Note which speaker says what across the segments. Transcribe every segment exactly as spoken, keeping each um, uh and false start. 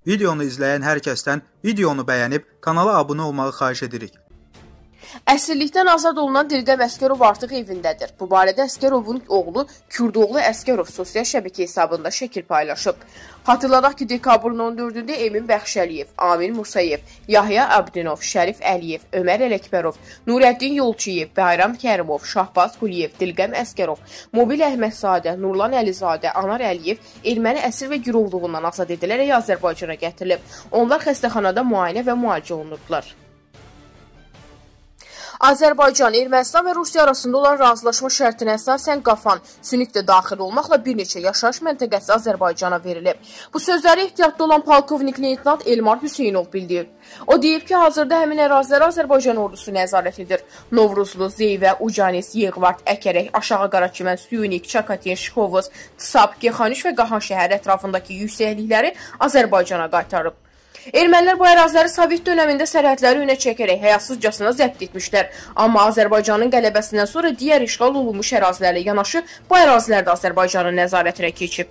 Speaker 1: Videonu izləyən hər kəsdən videonu bəyənib kanala abunə olmağı xahiş edirik.
Speaker 2: Əsirlikdən azad olunan Dilqəm Əsgərov artıq evindədir. Bu barədə Əsgərovun oğlu Kürdoğlu Əsgərov sosial şəbəkə hesabında şəkil paylaşıb. Xatırladaq ki, dekabrın on dördündə Emin Bəxşəliyev, Amin Musayev, Yahya Abdinov, Şərif Əliyev, Ömər Ələkbərov, Nurəddin Yolçiyev, Bayram Kərimov, Şahbaz Quliyev, Dilqəm Əsgərov, Mobil Əhmədzadə, Nurlan Əlizadə, Anar Əliyev erməni əsir və girovluğundan azad edilərək Azərbaycana gətirilib. Onlar xəstəxanada müayinə və müalicə olunurdular. Azərbaycan, Ermənistan və Rusiya arasında olan razılaşma şərtinə əsasən Qafan, Sünik də daxil olmaqla bir neçə yaşayış məntəqəsi Azərbaycana verilib. Bu sözləri ehtiyatda olan polkovnik leytenant Elmar Hüseynov bildirib. O deyib ki, hazırda həmin əraziləri Azərbaycan ordusu nəzarət edir. Novruzlu, Zeyvə, Ucanis, Yeğvart, Əkərək, Aşağı Qaraçimən, Sünik, Çakatin, Şixovuz, Tsap, Gexaniş və Qahan şəhər ətrafındakı yüksəklikləri Azərbaycana qaytarıb. Ermənilər bu əraziləri Sovet dönəmində sərhədləri önə çəkərək həyasızcasına zəbt etmişlər. Amma Azərbaycanın qələbəsindən sonra digər işğal olunmuş ərazilərlə yanaşı bu ərazilər də Azərbaycanın nəzarətinə keçib.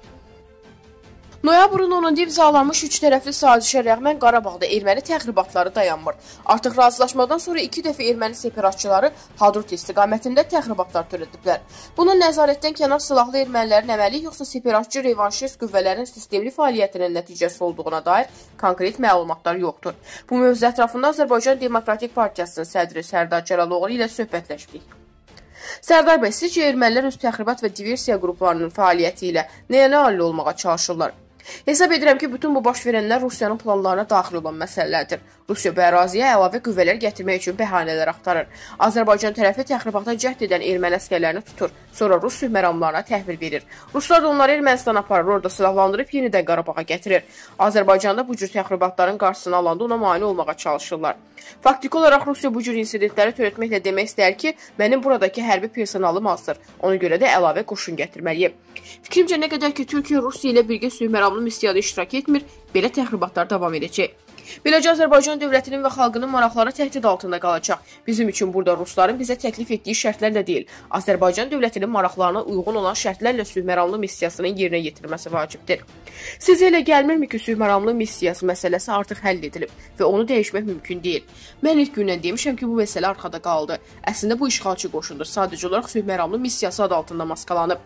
Speaker 2: Noyabrın onunda imzalanmış üç tərəfli sazişə rəğmən Qarabağda erməni təxribatları dayanmır. Artıq razılaşmadan sonra iki dəfə erməni separatçıları Hadrut istiqamətində təxribatlar törədiblər. Bunun nəzarətdən kənar silahlı ermənilərin əməli yoxsa separatçı revanşist qüvvələrin sistemli fəaliyyətinin nəticəsi olduğuna dair konkret məlumatlar yoxdur. Bu mövzu ətrafında Azərbaycan Demokratik Partiyasının sədri Sərdar Cəlaloğlu ilə söhbətləşdik. Sərdar bəy, sizcə ermənilər öz təxribat və diversiya qruplarının fəaliyyəti ilə nəyə nail olmağa çalışırlar? Hesab edirəm ki, bütün bu baş verənlər Rusiyanın planlarına daxil olan məsələlərdir. Rusiya bu əraziyə əlavə qüvvələr gətirmək üçün bəhanələr axtarır. Azərbaycan tərəfi təxribata cəhd edən erməni əskərlərini tutur, sonra Rus sülh məramlarına təhvil verir. Ruslar da onları Ermənistan aparır, orada silahlandırıb yenidən Qarabağa gətirir. Azərbaycanda bu cür təxribatların qarşısını alanda ona mane olmağa çalışırlar. Faktiki olaraq Rusiya bu cür insidentləri törətməklə demək istəyir ki, mənim buradakı hərbi personalım azdır. Ona görə də əlavə qoşun gətirməliyim. Fikrimcə, nə qədər ki, Türkiyə Rusiya ilə birgə sülh məramlı missiyada iştirak etmir, belə təxribatlar davam edəcək. Beləcə Azərbaycan dövlətinin və xalqının maraqları təhdid altında qalacaq. Bizim üçün burada Rusların bizə təklif etdiyi şərtlərlə deyil, Azərbaycan dövlətinin maraqlarına uyğun olan şərtlərlə sülh məramlı missiyasının yerinə yetirməsi vacibdir. Sizə elə gəlmirmi ki, sülh məramlı missiyası məsələsi artıq həll edilib və onu dəyişmək mümkün deyil? Mən ilk gündən demişəm ki, bu məsələ arxada qaldı. Əslində bu işğalçı qoşundur, sadəcə olaraq sülh məramlı missiyası adı altında maskalanıb.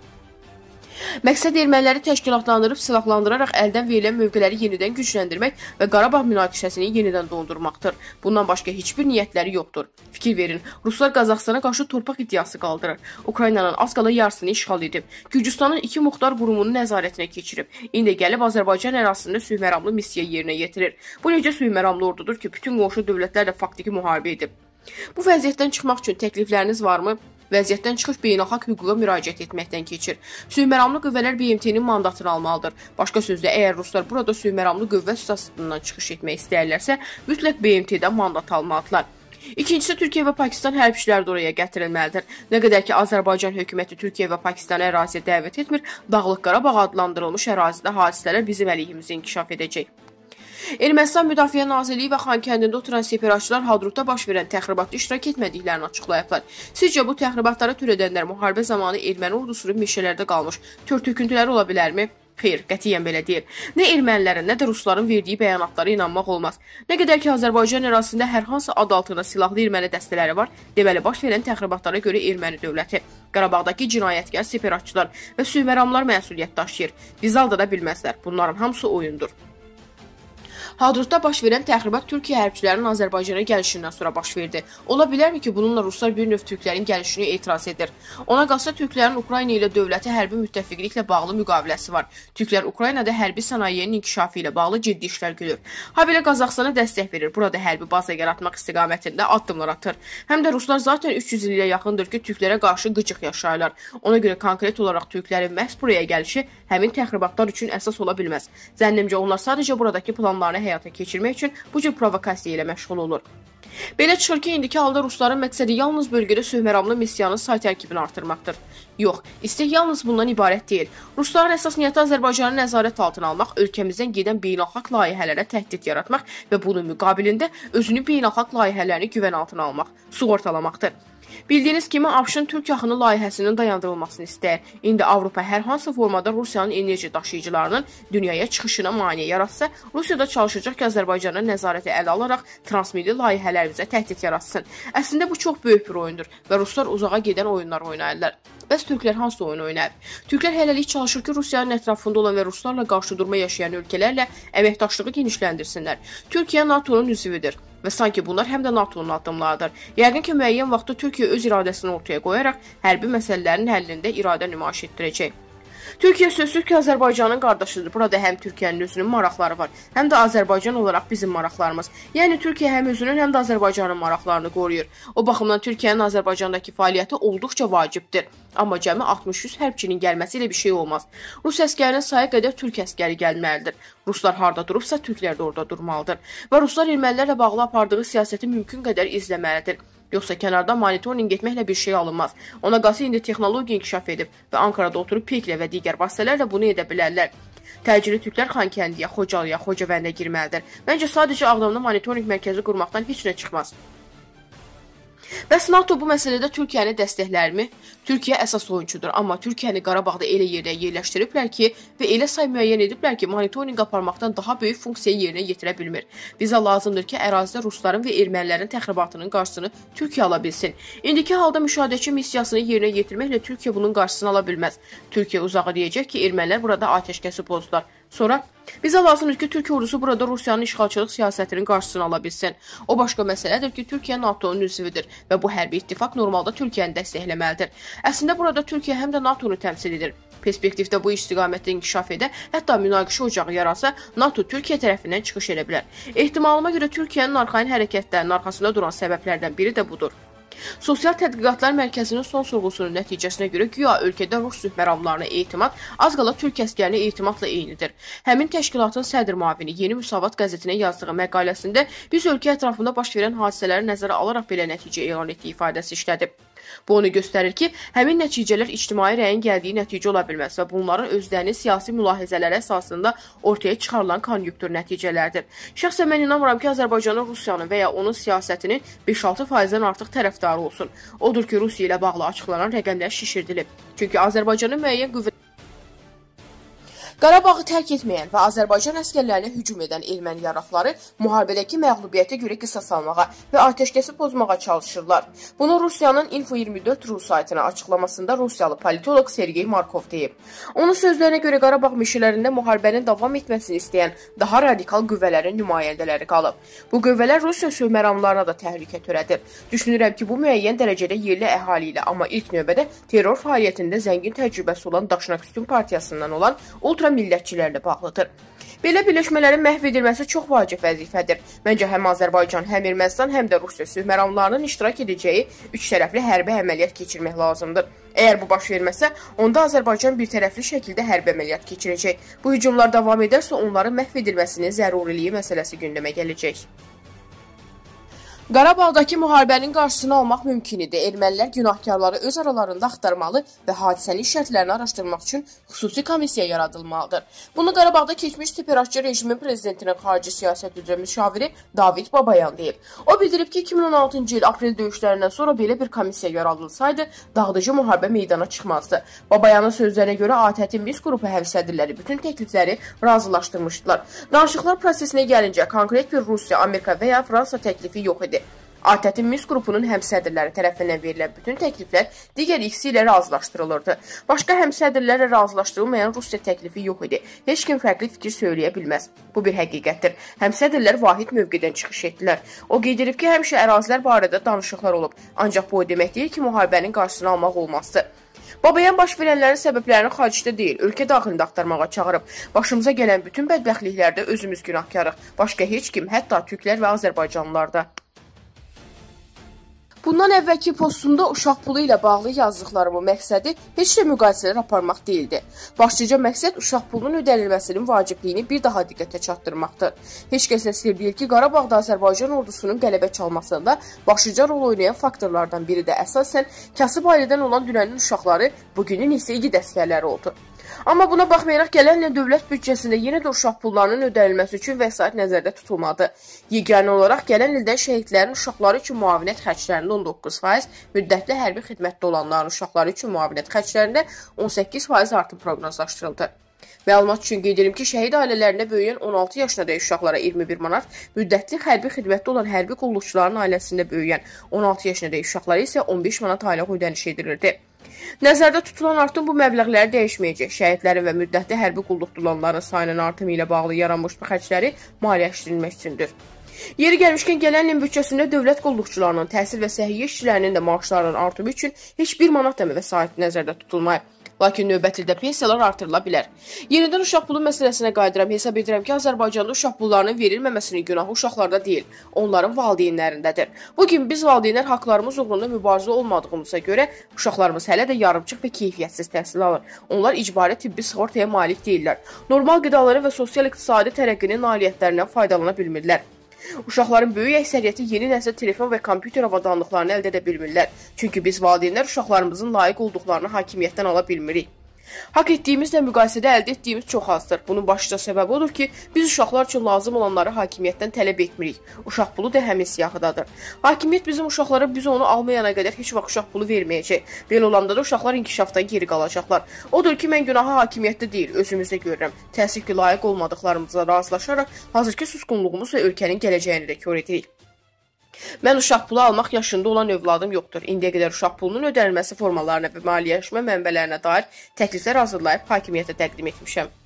Speaker 2: Məqsəd erməniləri təşkilatlandırıb, silahlandıraraq əldən verilən mövqeləri yenidən gücləndirmək və Qarabağ münaqişəsini yenidən dondurmaqdır. Bundan başqa heç bir niyyətləri yoxdur. Fikir verin, Ruslar Qazaxstana qarşı torpaq iddiası qaldırır. Ukraynanın az qala yarısını işğal edib. Gürcüstanın iki muxtar qurumunun nəzarətinə keçirib. İndi gəlib Azərbaycan ərazisində sülh məramlı missiya yerinə yetirir. Bu necə sülh məramlı ordudur ki, bütün qonşu dövlətlərlə faktiki müharibə edib. Bu vəziyyətdən çıxmaq üçün təklifləriniz varmı? Vəziyyətdən çıxış beynəlxalq hüquqa müraciət etməkdən keçir. Sülh məramlı qüvvələr B M T-nin mandatını almalıdır. Başqa sözlə, əgər Ruslar burada sülh məramlı qüvvə statusundan çıxış etmək istəyirlərsə, mütləq B M T-dən mandat almalıdırlar. İkincisi, Türkiyə və Pakistan hərbçiləri də oraya gətirilməlidir. Nə qədər ki, Azərbaycan hökuməti Türkiyə və Pakistanı əraziyə dəvət etmir, Dağlıq Qarabağ adlandırılmış ərazidə hadisələr bizim əleyhimizə inkişaf edəcək. Ermənistan Müdafiə Nazirliyi və Xankəndində oturan separatçılar Hadrutda baş verən təxribatda iştirak etmədiklərini açıqlayıblar. Sizcə bu təxribatları törədənlər müharibə zamanı erməni ordusunun meşələrdə qalmış tör-töküntüləri ola bilərmi? Xeyr, qətiyyən belə deyil. Nə ermənilərin, nə də Rusların verdiyi bəyanatlara inanmaq olmaz. Nə qədər ki, Azərbaycan ərazisində hər hansı ad altında silahlı erməni dəstələri var, deməli baş verən təxribatlara görə erməni dövləti, Qarabağdakı cinayətkar separatçılar və sülh məramlar məsuliyyət daşıyır. Bizi aldada bilməzlər. Bunların hamısı oyundur. Hadrutda baş verən təxribat Türkiyə hərbçilərinin Azərbaycana gəlişindən sonra baş verdi. Ola bilərmi ki, bununla Ruslar bir növ türklərin gəlişini etiraz edir? Ona qalsa türklərin Ukrayna ilə dövləti hərbi müttəfiqliklə bağlı müqaviləsi var. Türklər Ukraynada hərbi sənayenin inkişafı ilə bağlı ciddi işlər görür. Habelə Qazaxstana dəstək verir. Burada hərbi baza yaratmaq istiqamətində addımlar atır. Həm də Ruslar zaten üç yüz ilə yaxındır ki, türklərə qarşı qıcıq yaşayırlar. Ona görə konkret olaraq türklərin məhz buraya gəlişi həmin təxribatlar üçün əsas ola bilməz. Zənnimcə onlar sadəcə buradakı planlarını həyata keçirmək üçün bu cür provokasiya ilə məşğul olur. Belə çıxır ki, indiki halda Rusların məqsədi yalnız bölgədə sülh məramlı missiyanın say tərkibini artırmaqdır. Yox, istək yalnız bundan ibarət deyil. Rusların əsas niyyəti Azərbaycanı nəzarət altına almaq, ölkəmizdən gedən beynəlxalq layihələrə təhdid yaratmaq və bunun müqabilində özünün beynəlxalq layihələrini güvən altına almaq, sığortalamaqdır. Bildiyiniz kimi ABŞ-ın Türk yaxını layihəsinin dayandırılmasını istəyir. İndi Avropa hər hansı formada Rusiyanın enerji daşıyıcılarının dünyaya çıxışına maneə yaratsa, Rusiyada çalışacaq ki, Azərbaycanın nəzarəti ələ alaraq transmilli layihələrimizə təhdid yaratsın. Əslində bu çox böyük bir oyundur və ruslar uzağa gedən oyunlar oynayırlar. Bəs türklər hansı oyun oynayır? Türklər hələlik çalışır ki, Rusiyanın ətrafında olan və ruslarla qarşıdurma yaşayan ölkələrlə əməkdaşlığı genişləndirsinlər. Türkiyə NATO'nun üzvüdür və sanki bunlar həm də NATO'nun addımlarıdır. Yəqin ki, müəyyən vaxtda Türkiyə öz iradəsini ortaya qoyaraq hərbi məsələlərin həllində iradə nümayiş etdirəcək. Türkiyə sözsüz ki, Azərbaycanın qardaşıdır. Burada həm Türkiyənin özünün maraqları var, həm də Azərbaycan olaraq bizim maraqlarımız. Yəni Türkiyə həm özünün, həm də Azərbaycanın maraqlarını qoruyur. O baxımdan Türkiyənin Azərbaycandakı fəaliyyəti olduqca vacibdir. Amma cəmi altmış yüz hərbçinin gəlməsi ilə bir şey olmaz. Rus əskərinin sayı qədər türk əskəri gəlməlidir. Ruslar harda durubsa, türklər də orada durmalıdır. Və ruslar ermənilərlə bağlı apardığı siyasəti mümkün qədər izləməlidir. Yoxsa kənarda monitorinq etməklə bir şey alınmaz. Ona qalsa indi texnologiya inkişaf edib və Ankarada oturub piklə və digər vasitələrlə bunu edə bilərlər. Təcili türklər Xankəndiyə, Xocalıya, Xocavəndə girməlidir. Məncə sadəcə Ağdamda monitorinq mərkəzi qurmaqdan heç nə çıxmaz. Bəs NATO bu məsələdə Türkiyəni dəstəklərmi? Türkiyə əsas oyunçudur, amma Türkiyəni Qarabağda elə yerdə yerləşdiriblər ki və elə say müəyyən ediblər ki, monitorinq aparmaqdan daha böyük funksiya yerinə yetirə bilmir. Bizə lazımdır ki, ərazidə rusların və ermənilərin təxribatının qarşısını Türkiyə ala bilsin. İndiki halda müşahidəçi missiyasını yerinə yetirməklə Türkiyə bunun qarşısını ala bilməz. Türkiyə uzağa deyəcək ki, ermənilər burada atəşkəsi pozdular. Sonra bizə lazımdır ki, Türkiyə ordusu burada Rusiyanın işğalçılıq siyasətinin qarşısını ala bilsin. O başqa məsələdir ki, Türkiyə NATO'nun üzvüdür və bu hərbi ittifaq normalda Türkiyəni dəstəkləməlidir. Əslində burada Türkiyə həm də NATO'nu təmsil edir. Perspektivdə bu istiqamətdə inkişaf edə, hətta münaqişə ocağı yaratsa, NATO Türkiyə tərəfindən çıxış edə bilər. Ehtimalıma görə Türkiyənin arxayın hərəkətlərinin arxasında duran səbəblərdən biri də budur. Sosial Tədqiqatlar Mərkəzinin son sorğusunun nəticəsinə görə güya ölkədə Rus sülhməramlarına etimad az qala türk əskərinə etimadla eynidir. Həmin təşkilatın sədr müavini Yeni Müsavat qəzetinə yazdığı məqaləsində biz ölkə ətrafında baş verən hadisələri nəzərə alaraq belə nəticə elan etdiyi ifadəsi işlədib. Bu onu göstərir ki, həmin nəticələr ictimai rəyin gəldiyi nəticə ola bilməz və bunların özlərinin siyasi mülahizələr əsasında ortaya çıxarılan konjunktur nəticələrdir. Şəxsən mən inanmıram ki, Azərbaycanın Rusiyanın və ya onun siyasətinin beş altı faizdən artıq tərəfdarı olsun. Odur ki, Rusiya ilə bağlı açıqlanan rəqəmlər şişirdilib. Çünki Azərbaycanın müəyyən qüvvə Qarabağı tərk etməyən və Azərbaycan əskərlərinə hücum edən erməni yaraqları müharibədəki məğlubiyyətə görə qisas almağa və atəşkəsi pozmağa çalışırlar. Bunu Rusiyanın Info iyirmi dörd Ru saytına açıqlamasında Rusiyalı politoloq Sergey Markov deyib. Onun sözlərinə görə Qarabağ meşələrində müharibənin davam etməsini istəyən daha radikal qüvvələrin nümayəndələri qalıb. Bu qüvvələr Rusiya sülhməramlarına da təhlükə törədir. Düşünürəm ki, bu müəyyən dərəcədə yerli əhali ilə, amma ilk növbədə terror fəaliyyətində zəngin təcrübəsi olan Daşnaküstün partiyasından olan ultra millətçilərlə bağlıdır. Belə birləşmələrin məhv edilməsi çox vacib vəzifədir. Məncə həm Azərbaycan, həm Ermənistan, həm də Rusiya sülhməramlarının iştirak edəcəyi üç tərəfli hərbi əməliyyat keçirmək lazımdır. Əgər bu baş verməsə, onda Azərbaycan bir tərəfli şəkildə hərbi əməliyyat keçirəcək. Bu hücumlar davam edərsə, onların məhv edilməsinin zəruriliyi məsələsi gündəmə gələcək. Qarabağdakı müharibənin qarşısını almaq mümkün idi. Ermənilər günahkarları öz aralarında axtarmalı və hadisənin şərtlərini araşdırmaq üçün xüsusi komissiya yaradılmalıdır. Bunu Qarabağda keçmiş separatçı rejimin prezidentinin xarici siyasət üzrə müşaviri David Babayan deyib. O bildirib ki, iki min on altıncı il aprel döyüşlərindən sonra belə bir komissiya yaradılsaydı, dağıdıcı müharibə meydana çıxmazdı. Babayanın sözlərinə görə A T Ə-in Minsk qrupu həvsədrləri bütün təklifləri razılaşdırmışdılar. Danışıqlar prosesinə gəlincə, konkret bir Rusiya, Amerika və ya Fransa təklifi yox idi. A T Ə-in Minsk qrupunun həmsədrləri tərəfindən verilən bütün təkliflər digər ikisi ilə razılaşdırılırdı. Başqa həmsədrlərlə razılaşdırılmayan Rusiya təklifi yox idi. Heç kim fərqli fikir söyləyə bilməz. Bu bir həqiqətdir. Həmsədrlər vahid mövqedən çıxış etdilər. O qeyd edib ki, həmişə ərazilər barədə danışıqlar olub. Ancaq bu o demək deyil ki, müharibənin qarşısını almaq olmazdı. Babayan baş verənlərin səbəblərini xaricdə deyil, ölkə daxilində axtarmağa çağırıb. Başımıza gələn bütün bədbəxtliklərdə özümüz günahkarıq. Başqa heç kim, hətta türklər və Azərbaycanlılar da. Bundan əvvəlki postunda uşaq pulu ilə bağlı yazdıqlarımın məqsədi heç də müqayisələr aparmaq deyildi. Başlıca məqsəd uşaq pulunun ödənilməsinin vacibliyini bir daha diqqətə çatdırmaqdır. Heç kəsə sir deyil ki, Qarabağda Azərbaycan ordusunun qələbə çalmasında başlıca rol oynayan faktorlardan biri də əsasən kasıb ailədən olan dünənin uşaqları, bugünün isə igid əskərləri oldu. Amma buna baxmayaraq gələn il dövlət büdcəsində yenə də uşaq pullarının ödənilməsi üçün vəsait nəzərdə tutulmadı. Yeganə olaraq gələn ildə şəhidlərin uşaqları üçün müavinət xərclərində on doqquz faiz, müddətli hərbi xidmətdə olanların uşaqları üçün müavinət xərclərində on səkkiz faiz artım proqnozlaşdırıldı. Məlumat üçün qeyd edim ki, şəhid ailələrində böyüyən on altı yaşınadək uşaqlara iyirmi bir manat, müddətli hərbi xidmətdə olan hərbi qulluqçuların ailəsində böyüyən on altı yaşınadək uşaqlara isə on beş manat aylıq ödəniş edilirdi. Nəzərdə tutulan artım bu məbləğləri dəyişməyəcək. Şəhidlərin və müddətli hərbi qulluqda olanların sayının artımı ilə bağlı yaranmış bu xərcləri maliyyələşdirilmək üçündür. Yeri gəlmişkən gələn ilin büdcəsində dövlət qulluqçularının, təhsil və səhiyyə işçilərinin də maaşlarının artımı üçün heç bir manat da vəsait nəzərdə tutulmayıb. Lakin növbəti ildə pensiyalar artırıla bilər. Yenidən uşaq pulu məsələsinə qayıdıram. Hesab edirəm ki, Azərbaycanda uşaq pullarının verilməməsinin günahı uşaqlarda deyil, onların valideynlərindədir. Bugün biz valideynlər haqlarımız uğrunda mübarizə olmadığımıza görə uşaqlarımız hələ də yarımçıq və keyfiyyətsiz təhsil alır. Onlar icbari tibbi sığortaya malik deyillər. Normal qidaların və sosial-iqtisadi tərəqqinin nailiyyətlərindən faydalana bilmirlər. Uşaqların böyük əksəriyyəti yeni nəsil telefon və kompüter avadanlıqlarını əldə edə bilmirlər. Çünki biz valideynlər uşaqlarımızın layiq olduqlarını hakimiyyətdən ala bilmirik. Haqq etdiyimizlə müqayisədə əldə etdiyimiz çox azdır. Bunun başlıca səbəbi odur ki, biz uşaqlar üçün lazım olanları hakimiyyətdən tələb etmirik. Uşaq pulu da həmin siyahıdadır. Hakimiyyət bizim uşaqlara biz onu almayana qədər heç vaxt uşaq pulu verməyəcək. Belə olanda da uşaqlar inkişafdan geri qalacaqlar. Odur ki, mən günahı hakimiyyətdə deyil, özümüzdə görürəm. Təəssüf ki, layiq olmadıqlarımızla razılaşaraq hazırki susqunluğumuz və ölkənin gələcəyini də kör edirik. Mən uşaq pulu almaq yaşında olan övladım yoxdur. İndiyə qədər uşaq pulunun ödənilməsi formalarına və maliyyələşmə mənbələrinə dair təkliflər hazırlayıb hakimiyyətə təqdim etmişəm.